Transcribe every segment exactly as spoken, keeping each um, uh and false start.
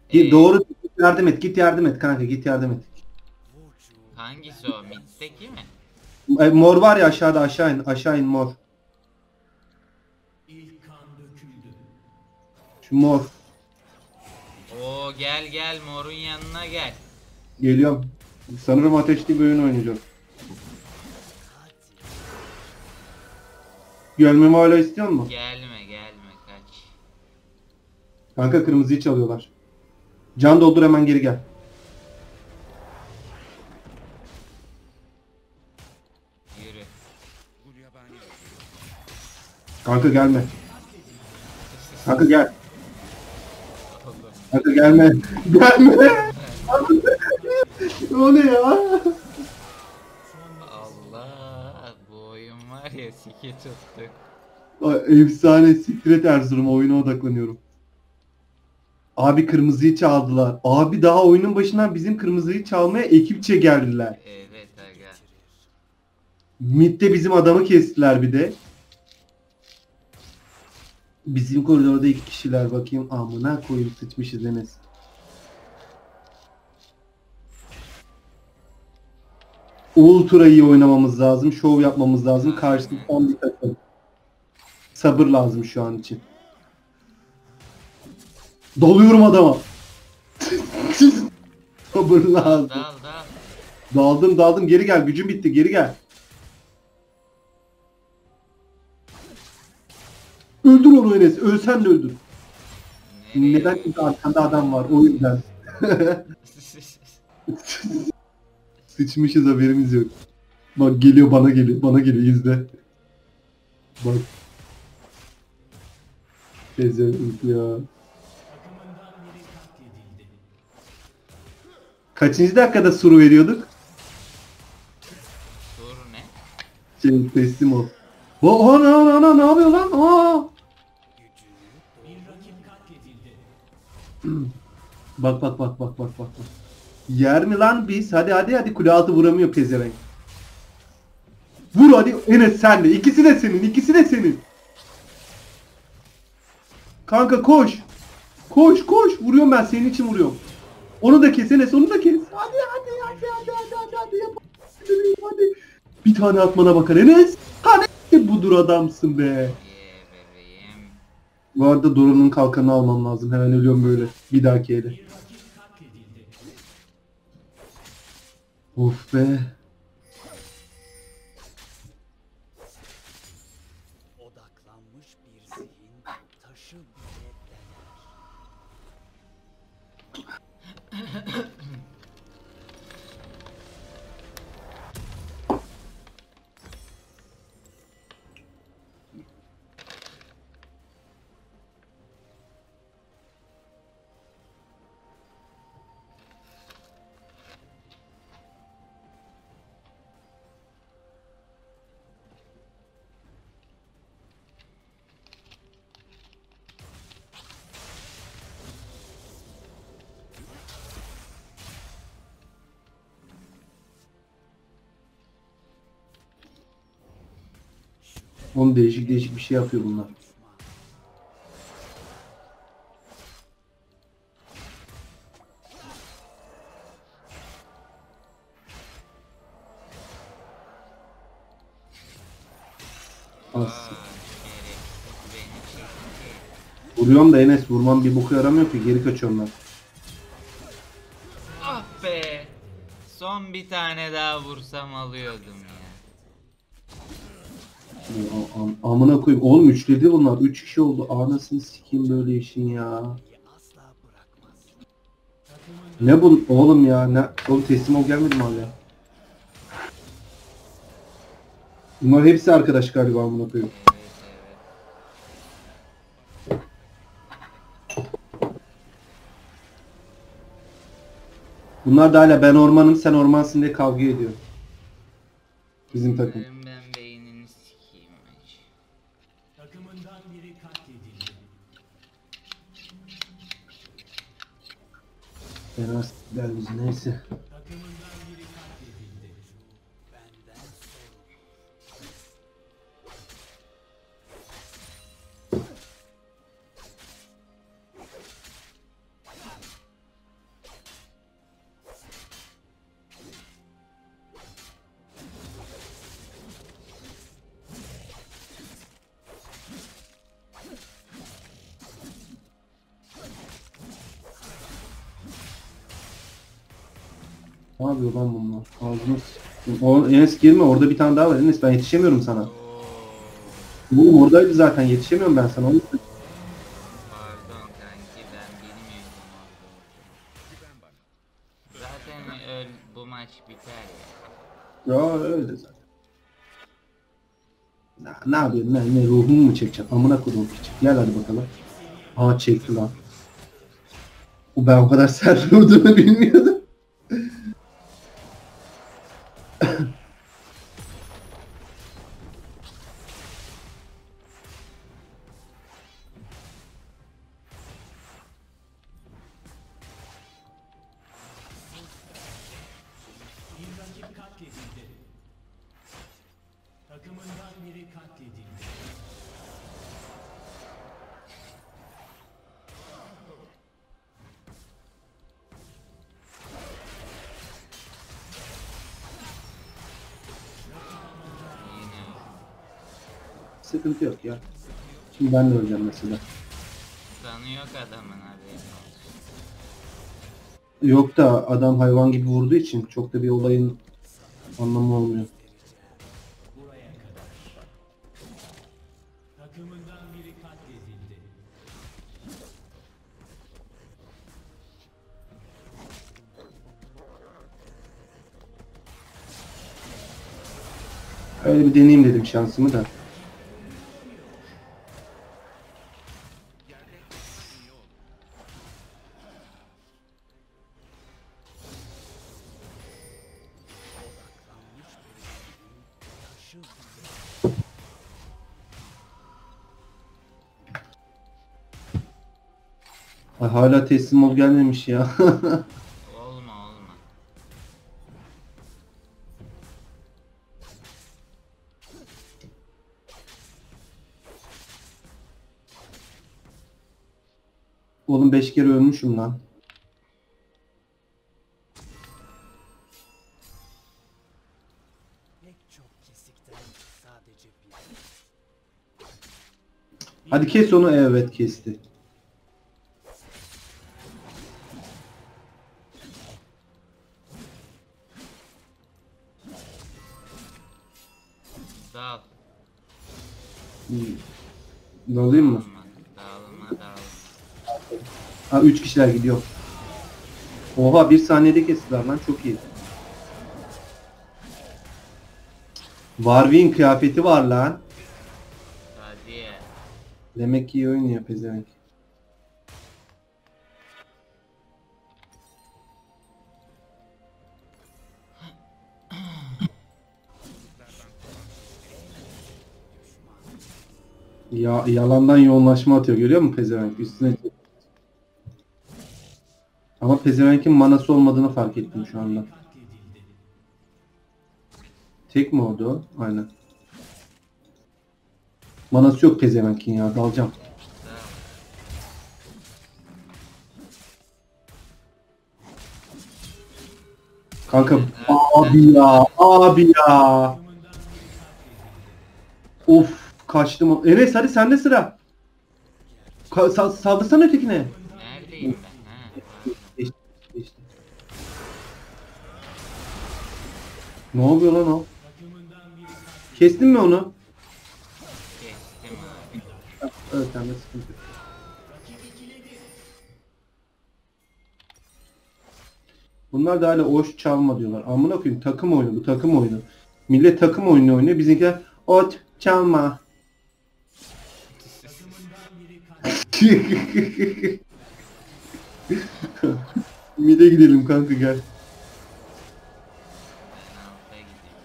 Git Ee, doğru git yardım et. Git yardım et kanka, git yardım et. hangisi o? Mid'deki mi? E, mor var ya aşağıda, aşağı in. Aşağı in mor. Şu mor. Oo, gel gel morun yanına gel. Geliyorum. Sanırım ateşli bir oyun oynayacağım. Gelmemi hala istiyor musun? Gelme gelme kaç. Kanka kırmızıyı çalıyorlar. Can doldur, hemen geri gel. Yürü. Kanka gelme. Kanka gel. Oğlum. Kanka gelme. Gelme. O ne ya? Allah, bu oyun var ya, siki tuttuk. Ay, efsane, siktir et Erzurum, oyuna odaklanıyorum. Abi kırmızıyı çaldılar. Abi daha oyunun başından bizim kırmızıyı çalmaya ekipçe geldiler. Evet aga. Mid'de bizim adamı kestiler bir de. Bizim koridorda iki kişiler, bakayım amına koyup sıçmışız Enes. Ultra iyi oynamamız lazım. Şov yapmamız lazım. Karşılıklı Aynen. tam bir takım. Sabır lazım şu an için. Dalıyorum adama. Sabır Dal lazım. dal dal. Daldım daldım, geri gel. Gücüm bitti, geri gel. Öldür onu Enes. Ölsen de öldür. Nereye Neden? Çünkü öldü? arkanda adam var. O yüzden. Sıçmışız, haberimiz yok. Bak geliyor, bana geliyor. Bana geliyor, izle. Bak. Pezevenk ya. Kaçıncı dakikada suru veriyorduk? Dur ne? Şey, teslim ol. Aa, ana ana ana, ne yapıyor lan? Aa! Bak bak bak bak bak bak. Yer mi lan biz? Hadi hadi hadi, kule altı vuramıyor pezevenk. Vur hadi Enes, sen de. İkisi de senin, ikisi de senin. Kanka koş. Koş koş. Vuruyorum, ben senin için vuruyorum. Onu da kes Enes, onu da kes. Hadi hadi hadi hadi hadi hadi hadi yap. Hadi. Bir tane atmana bakar Enes. Hadi budur adamsın be. Ye bebeğim. Bu arada Doran'ın kalkanını almam lazım. Hemen ölüyorum böyle. Bir dahaki ele. Of be. Odaklanmış bir zihin taşı bile deler. Oğlum değişik değişik bir şey yapıyor bunlar. As. Aa, şerefsiz beni çekti. Vuruyorum da Enes, vurmam bir boku yaramıyor ki, geri kaçıyorum ben. Ah be. Son bir tane daha vursam alıyordum ya. A- am- amına koyayım. Oğlum üçledi bunlar. Üç kişi oldu. Anasını sikeyim böyle işin ya. Asla bırakmaz. Ne bu oğlum ya? Ne? Oğlum teslim ol, gelmedi mi hala? Bunlar hepsi arkadaş galiba, amına koyayım. Evet evet. Bunlar da hala ben ormanım sen ormansın diye kavga ediyor. Bizim takım. Benim ben beynini sikeyim acı. Takımından biri katledildi. Fena s**ler bizi, neyse. Takımından biri katledildi. Benden sorumlu. Ne yapıyor lan bunlar? Ağzını s**tim. O, Enes girme, orada bir tane daha var Enes, ben yetişemiyorum sana. Oo, Oğlum oradaydı zaten, yetişemiyorum ben sana. Onu... pardon kanki ben bilmiyordum orada olduğunu. Zaten öl, bu maç biter ya. Ya öyle zaten. Ne, ne yapıyorsun lan? Ne ruhumu mu çekeceksin? Amına koyduğum piç. Gel hadi bakalım. Aa çekti lan. O ben o kadar sert vurduğunu bilmiyordum. Bir rakip katledildi. Takımından biri katledildi. Yine Sıkıntı yok ya. Şimdi ben de öleceğim mesela. sanı yok adamın haberin olsun. Yok da adam hayvan gibi vurduğu için çok da bir olayın anlamı olmuyor. Buraya kadar. Takımından biri katledildi. Öyle bir deneyeyim dedim şansımı da. Ay, hala teslim ol gelmemiş ya. Olma olma. Oğlum beş kere ölmüşüm lan. Pek çok kesikten sadece bir. Hadi kes onu, evet kesti. Dal. Ne alayım mı? Dağılma. Dağılma dağılma. Ha üç kişiler gidiyor. Oha bir saniyede kestiler lan, çok iyi. Warwick'in kıyafeti var lan. Hadi ya. Demek ki iyi oynuyor pezevenk. Ya yalandan yoğunlaşma atıyor, görüyor musun pezevenk? Üstüne. Ama pezevenkin manası olmadığını fark ettim şu anda. Katledildi. Tek mi oldu o? Aynen. Manası yok pezevenkin ya, dalacağım. Dal. Kanka abi ya, abi ya. Of kaçtım. Enes hadi sende sıra. Ka sa saldırsana ötekine. Neredeyim ben? Ha, pardon. Geçti, geçti. Ne oluyor lan o? Kestin mi onu? Kestim abi. Evet sende sıkıntı yok. Bunlar da hala oş çalma diyorlar. Amına koyayım, takım oyunu bu, takım oyunu. Millet takım oyunu oynuyor. Bizimkiler ot çalma. Mide gidelim kanka gel. Ben alta gideyim.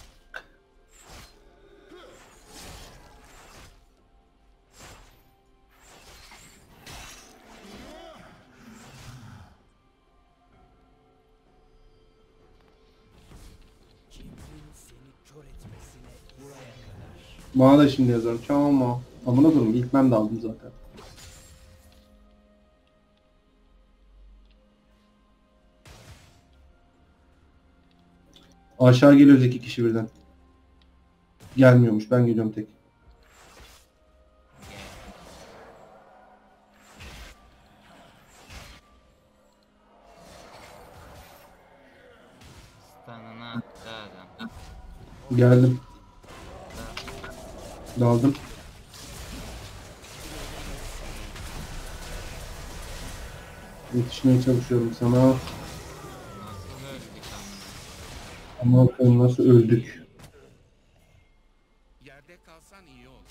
Kimliğin seni kör etmesine buraya kadar. Bana da şimdi yazarım. Çalma. Amına koyayım, ilk ben de aldım zaten. Aşağı geliyoruz iki kişi birden. Gelmiyormuş, ben geliyorum tek. Geldim. Daldım. Yetişmeye çalışıyorum sana. Nasıl öldük ama? Ama bakalım nasıl öldük. Yerde kalsan iyi olur.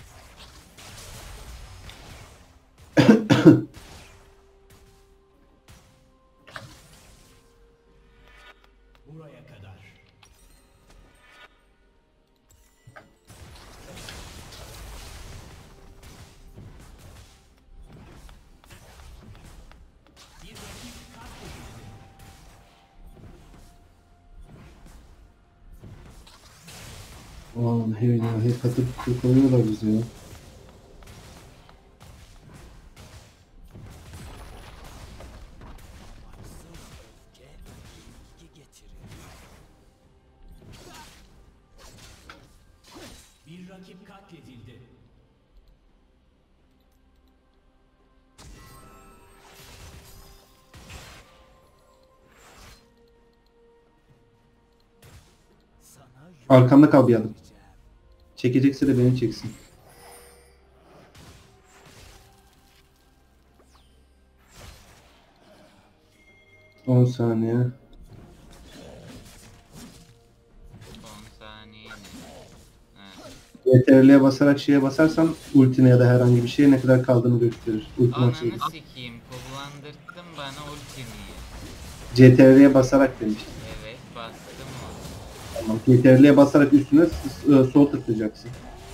Buraya kadar. Aman hey ya, hey katıp koyuyorlar bizi ya. Baksana öfke bilgi getirir. Bir rakip katledildi. Sana Arkamda kal bir adım. yürüyeceğim. Çekecekse de beni çeksin. On saniye. Son saniye mi? Ha. C T R L'ye basarak şeye basarsan ultine ya da herhangi bir şeye ne kadar kaldığını gösterir. Ultima Ananı açılır. sikeyim, kullandırttın bana ultimi. C T R L'ye basarak demiştim. Evet, bastım o. Tamam. C T R L'ye basarak üstüne s- s- sol tıklayacaksın.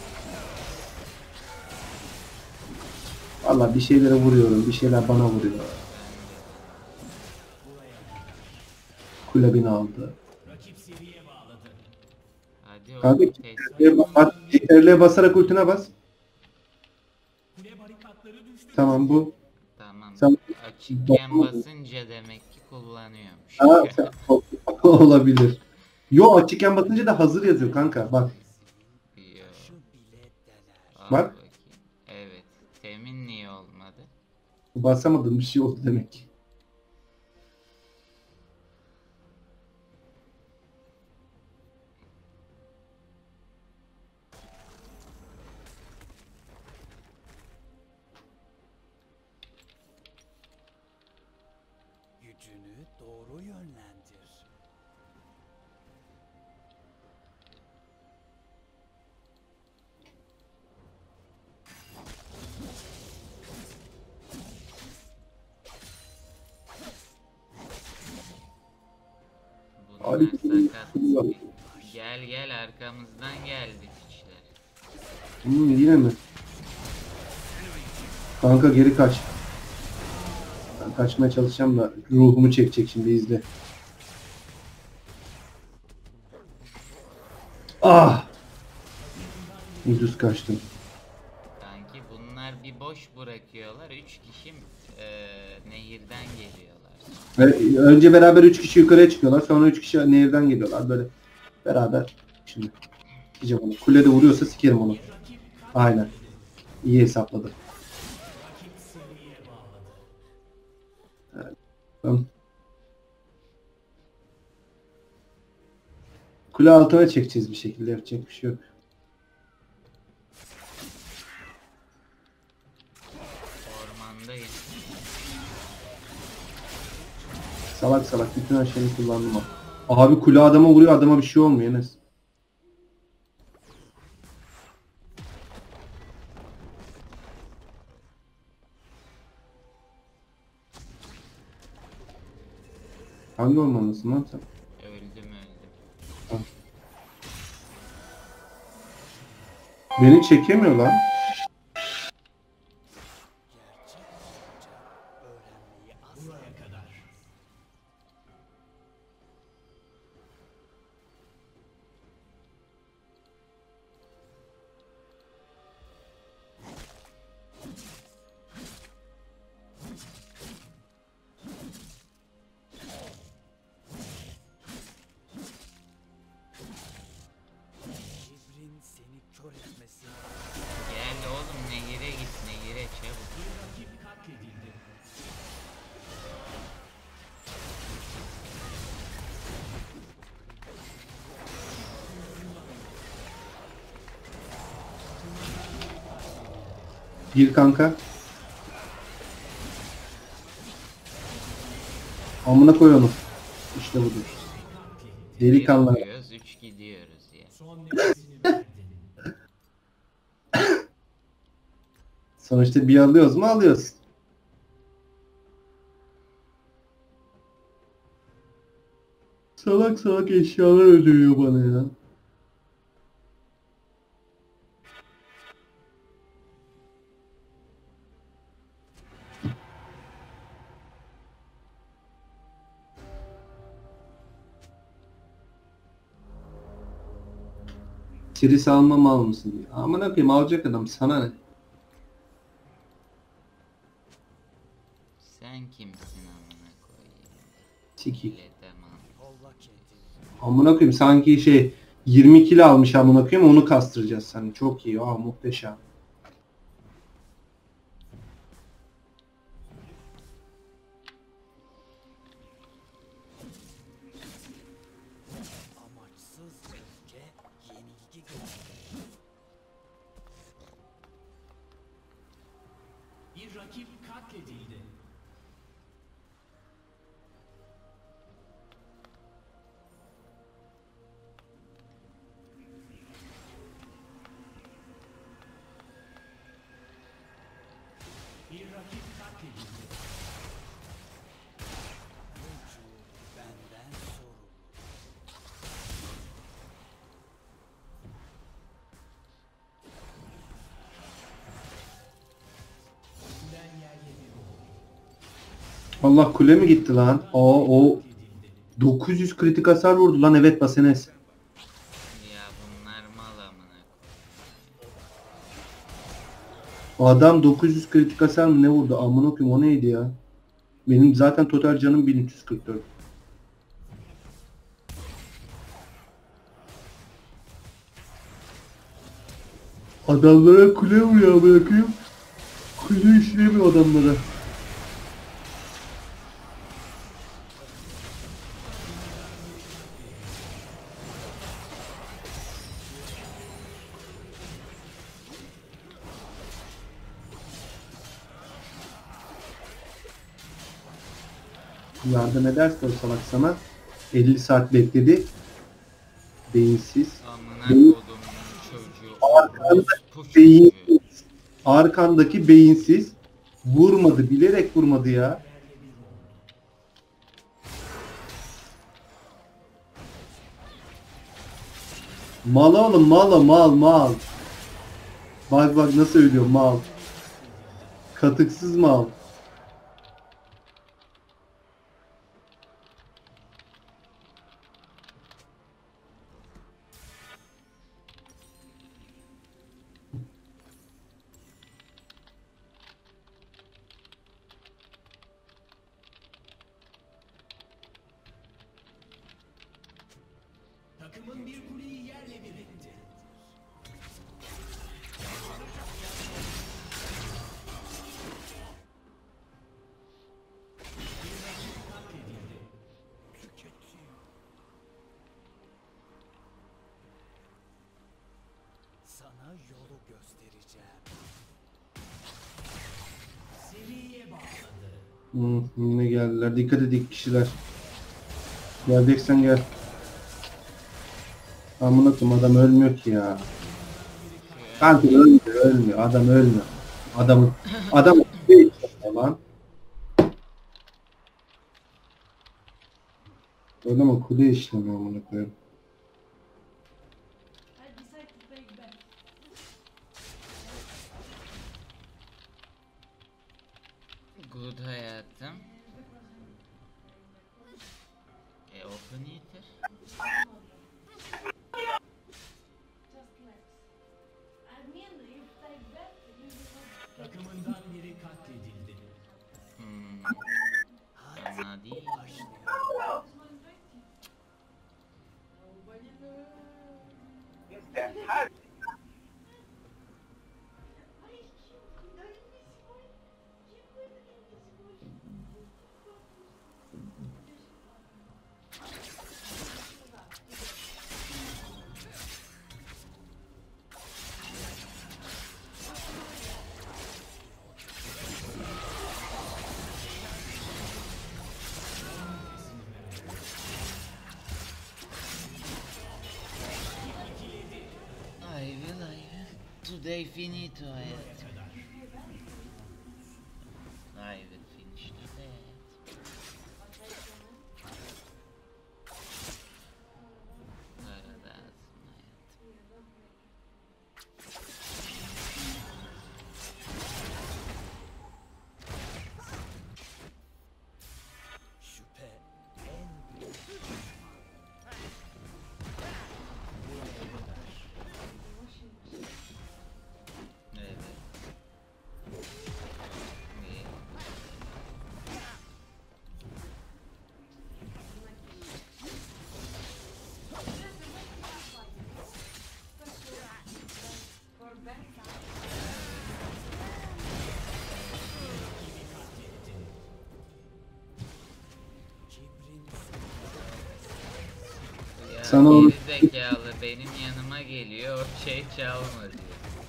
Valla bir şeylere vuruyorum. Bir şeyler bana vuruyor. Ben de. Kule beni aldı. Rakip seriye bağladı. Hadi Kanka oğlum C test. T R L'ye bas- C T R L'ye basarak ultine bas. Kule barikatları düştü. Tamam bu. Tamam. Sen- Açıkken basınca demek ki kullanıyormuş. Ha, sen- olabilir. Yo açıkken basınca da hazır yazıyor kanka. Bak. Yo. Şu bile dener. Al Bak. bakayım. Evet. Temin niye olmadı? Basamadığım bir şey oldu demek ki. Gücünü doğru yönlendir. Bunlar Abi, sakat. Gel gel arkamızdan geldi piçler. Hmm, yine mi? Kanka geri kaç. Ben kaçmaya çalışacağım da ruhumu çekecek şimdi izle. Ah! Ucuz kaçtım. Kanki bunlar bir boş bırakıyorlar. Üç kişi eee, nehirden geliyorlar. Ve önce beraber üç kişi yukarıya çıkıyorlar. Sonra üç kişi nehirden geliyorlar. Böyle beraber. Şimdi diyeceğim onu. Kulede vuruyorsa sikerim onu. Aynen. İyi hesapladı. Evet. Tamam. Kule altına çekeceğiz bir şekilde. Yapacak bir şey yok. Ormandayım. Salak salak bütün her şeyini kullandım abi. Abi kule adama vuruyor, adama bir şey olmuyor Enes. Hangi ormandasın lan sen? Öldüm öldüm. Beni çekemiyor lan. Gerçek olunca öğrenmeyi asla. Buraya kadar. Kibrin seni kör etmesin. Gel Gir kanka. Amına koy onu. İşte budur. Delikanlı. Bir vuruyoruz, üç gidiyoruz ya. Son nefesini verdin. Sonuçta bir alıyoruz mu alıyoruz. Salak salak eşyalar ödüyor bana ya. Siris alma mal mısın diye. Aman koyayım alacak adam sana ne? Sen kimsin amına koyayım? Sikik. Leteman. Kolla kendini. Amına koyayım sanki şey yirmi kilo almış amına koyayım onu kastıracağız hani çok iyi. Aa muhteşem. Amaçsız öfke yenilgi getirir. Bir rakip katledildi. Bir rakip katledildi. Vücut benden sorumlu. Ben yerle bir oldum. Allah kule mi gitti lan? Aa o dokuz yüz kritik hasar vurdu lan evet Basenes. Ya bunlar mal amına Adam dokuz yüz kritik hasar mı ne vurdu? Amına koyayım o neydi ya? Benim zaten total canım bin üç yüz kırk dört. Adamlara kule vuruyor bırakayım. Kule işlemiyor adamlara. Yardım ederse o salak sana. elli saat bekledi. Beyinsiz. Amına kodumun çocuğu. Arkanda Bu çocuğu. beyinsiz. Arkandaki beyinsiz. Vurmadı. Bilerek vurmadı ya. Mal oğlum mal mal mal. Bak bak nasıl ölüyor mal. Katıksız mal. Takımın bir kuleyi yerle bir etti. Bir rakip katledildi. Tüketiyor. Sana yolu göstereceğim. Seriye bağladı. Hı, yine geldiler. Dikkat edin kişiler. Geleceksen gel. Amına koyayım adam ölmüyor ki ya. Kanka ölmüyor, ölmüyor. Adam ölmüyor. Adamın adam değil lan. Adamın kule işlemiyor amına koyayım. I decide to take back. Good hayatım. E open eater. Just relax. I mean, if take back, you will not get Takımından biri katledildi. Hmm. Fena değil. today finito hayat. I will finish today. Paradise hayat. Şüphe en büyük Evet. İyi. kibrin Ya Sana onu- geri zekalı benim yanıma geliyor, o şey çalma diyor.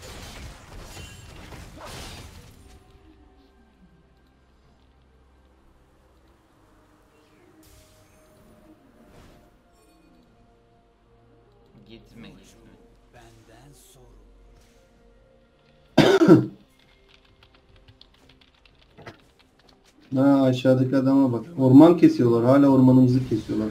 Gitme gitme. benden sorun. Ha, aşağıdaki adama bak. Orman kesiyorlar. Hala ormanımızı kesiyorlar.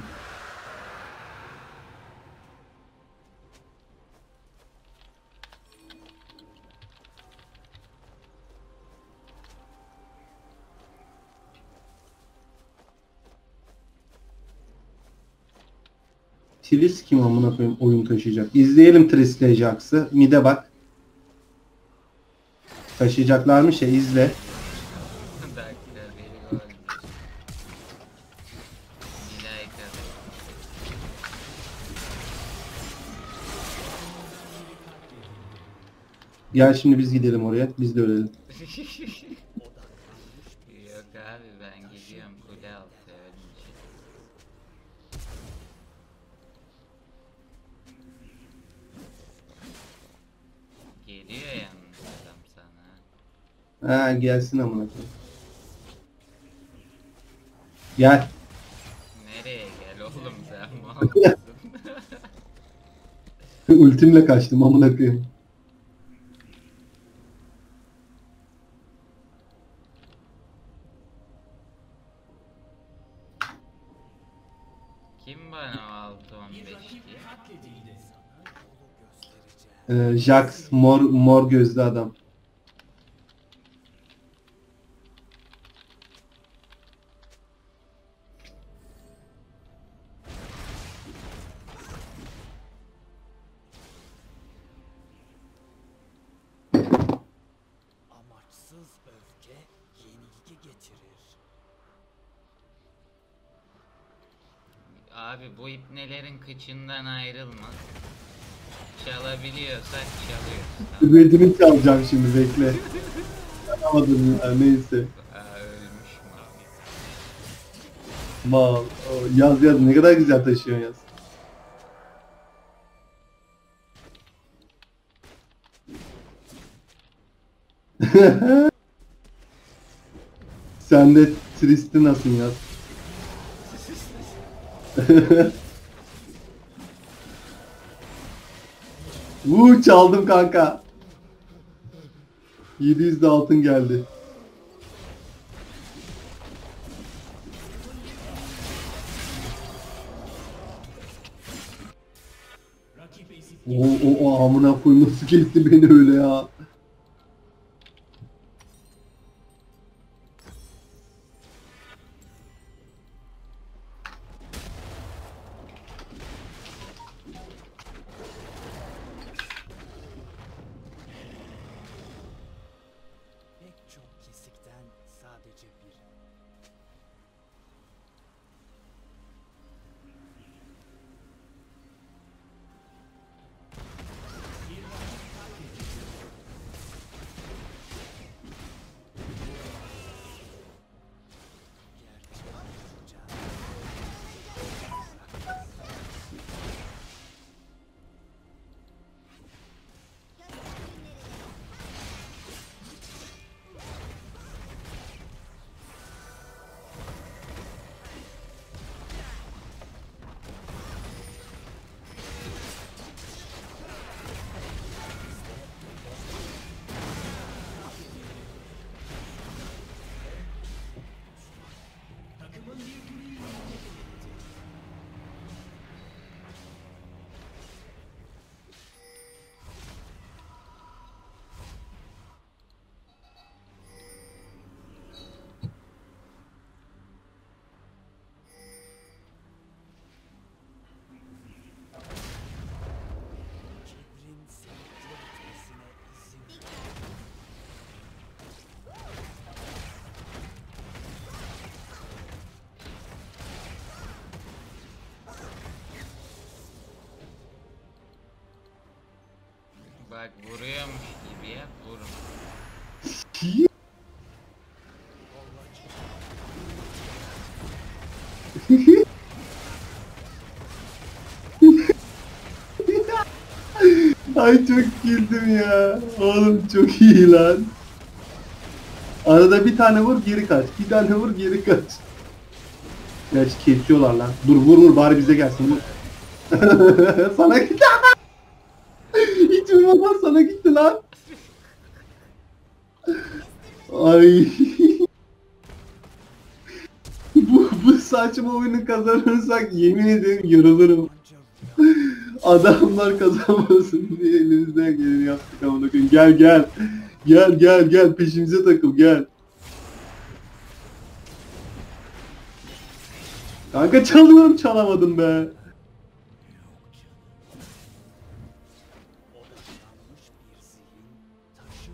Tris kim amına koyayım oyun taşıyacak. İzleyelim Tris'le Jax'ı. Mide bak. Taşıyacaklarmış ya, izle. Dakika biri öldü. Milayka da. Gel şimdi biz gidelim oraya. Biz de ölelim. Yok abi ben gidiyorum kule altı ölmeyeceğim. Geliyor yalnız adam sana. Ha, gelsin amına koyayım. Gel. Nereye gel oğlum sen mal mısın? Ultimle kaçtım amına koyayım. Kim bana o altı on beş diye? Ee, Jax mor mor gözlü adam. Amaçsız öfke yenilgi getirir. Abi bu ipnelerin kıçından ayrılma. Çalabiliyorsak çalıyoruz. Tamam. Üretimi çalacağım şimdi, bekle. Çalamadım ya, neyse. Aa, ölmüş mü? Mal. O, yaz yaz, ne kadar güzel taşıyorsun yaz. Sen de Trist'i nasıl yaz? Uuu, çaldım kanka. yedi yüz de altın geldi. O, o, o amına koyayım, nasıl kesti beni öyle ya. Pek çok kesikten sadece biri. Bak vuruyormuş gibi yap, vurma. Ay çok güldüm ya. Oğlum çok iyi lan. Arada bir tane vur geri kaç. Bir tane vur geri kaç. Gerçi kesiyorlar lan. Dur vur vur bari bize gelsin. Vur. Sana gitti. Hiç vurmadan sana gitti lan. Ay. bu, bu saçma oyunu kazanırsak yemin ederim yorulurum. Adamlar kazanmasın diye elimizden geleni yaptık amına koyayım. Gel gel. Gel gel gel peşimize takıl gel. Kanka çalıyorum çalamadım be. Yanlış bir zihin taşı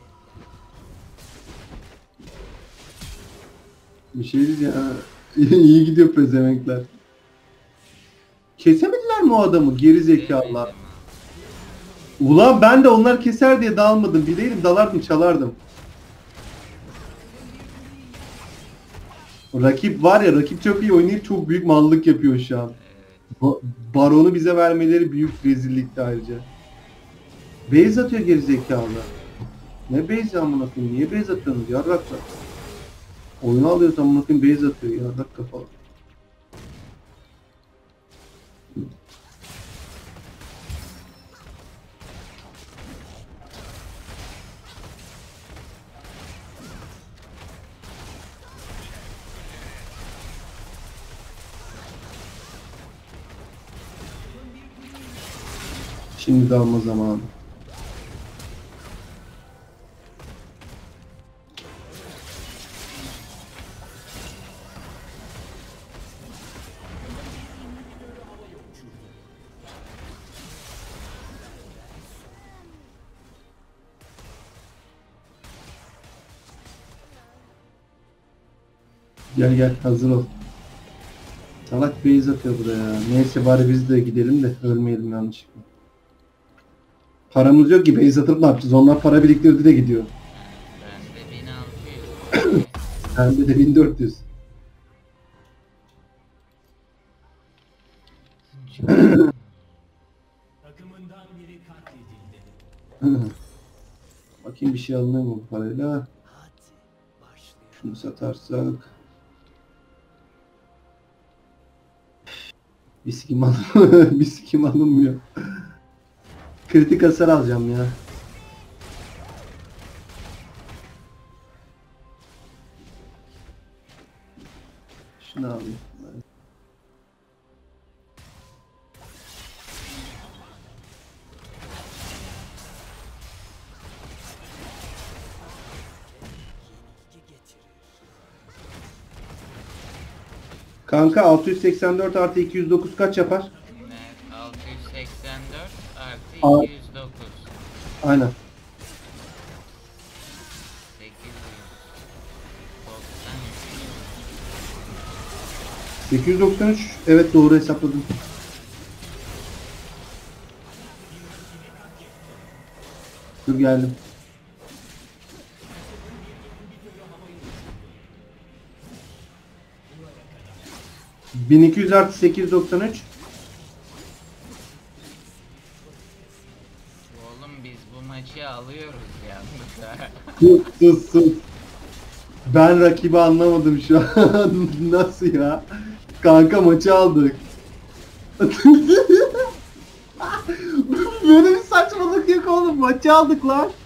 bile Bir şey diyeceğim ha. İyi gidiyor pezevenkler. Kesemediler mi o adamı geri zekalılar? Demedim ha. Ulan ben de onlar keser diye dalmadım. Bileydim dalardım çalardım. Rakip var ya rakip çok iyi oynayıp çok büyük mallık yapıyor şu an. Evet. Ba- Baronu bize vermeleri büyük rezillikti ayrıca. Base atıyor geri zekalı. Ne base amına koyayım? Niye base atıyorsunuz yarraklar? Oyunu alıyoruz amına koyayım base atıyor yarrak kafalı. Şimdi dalma zamanı. Gel gel hazır ol. Salak base atıyor buraya. Neyse bari biz de gidelim de ölmeyelim yanlışlıkla. Paramız yok ki base atıp ne yapacağız? Onlar para biriktirdi de gidiyor. Bende bin altı yüz. Bende de bin dört yüz. takımından biri katledildi. Bakayım bir şey alınıyor mu bu parayla? Hadi başlayalım. Şunu satarsak. Bir sikim alınmıyor. Bir sikim alınmıyor. Kritik hasar alacağım ya. Şunu alayım. Yenilgi getirir. Kanka altı yüz seksen dört artı iki yüz dokuz kaç yapar? Ne? altı yüz seksen dört Al. artı iki yüz dokuz. Aynen. sekiz yüz doksan. sekiz yüz doksan üç. Evet doğru hesapladım. Dur geldim. bin iki yüz artı sekiz yüz doksan üç. Oğlum biz bu maçı alıyoruz yalnız ha. Sus sus sus. Ben rakibi anlamadım şu an. Nasıl ya? Kanka maçı aldık. Böyle bir saçmalık yok oğlum. Maçı aldık lan.